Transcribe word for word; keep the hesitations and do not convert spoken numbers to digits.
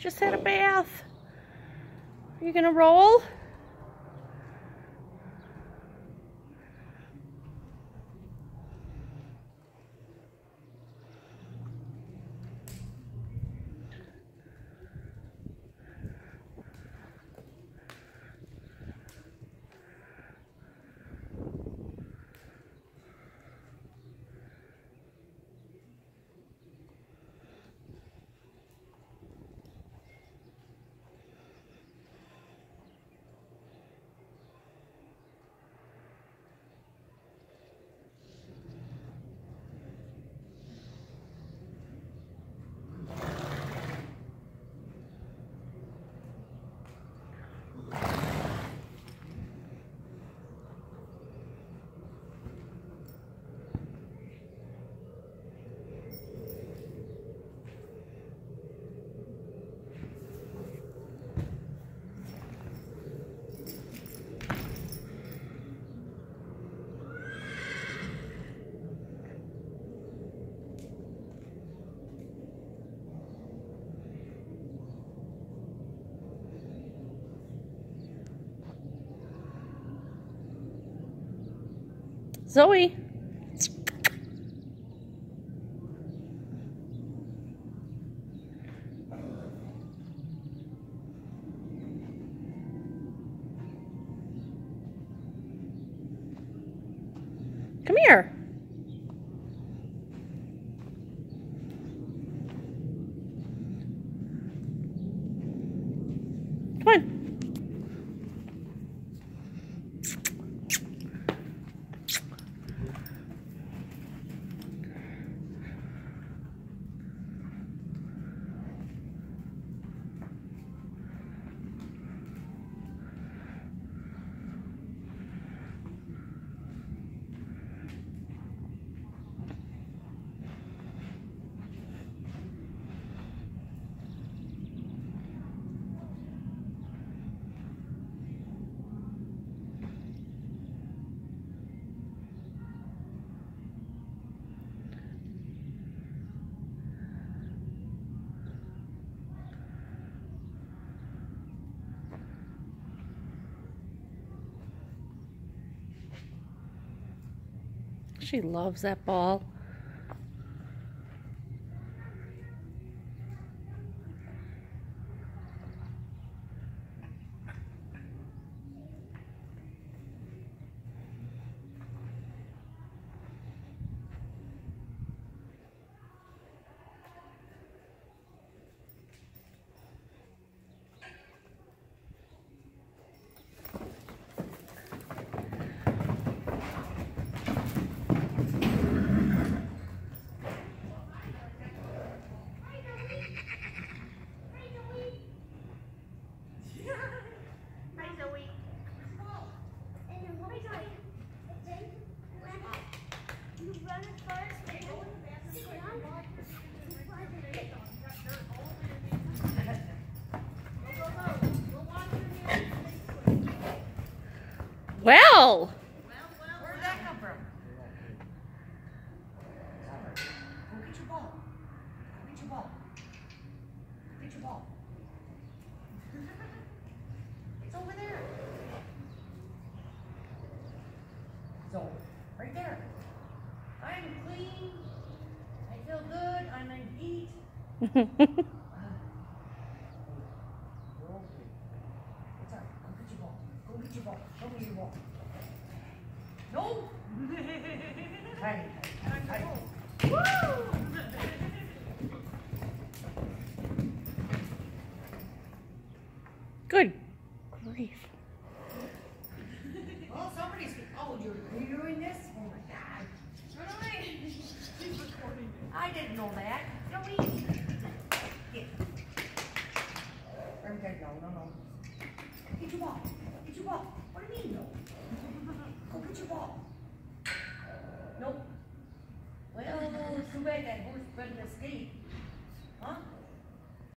just had a bath. Are you gonna roll? Zoey. Come here. Come on. She loves that ball. Well, Where'd that come from? Go get your ball. Go get your ball. Go get your ball. It's over there. So, right there. I'm clean. I feel good. I'm in heat. You're okay. It's all right. Go get your ball. Go get your ball. Show me your ball. No! Hey, hey, woo! good grief. Oh, somebody's. Oh, you're, you're doing this? Oh my God. She's recording it. I didn't know that. Zoey. Yeah. Okay, no, no, no. Get your ball. Get your ball. What do you mean, no? Go get your ball. Nope. Well, too bad that horse couldn't escape. Huh?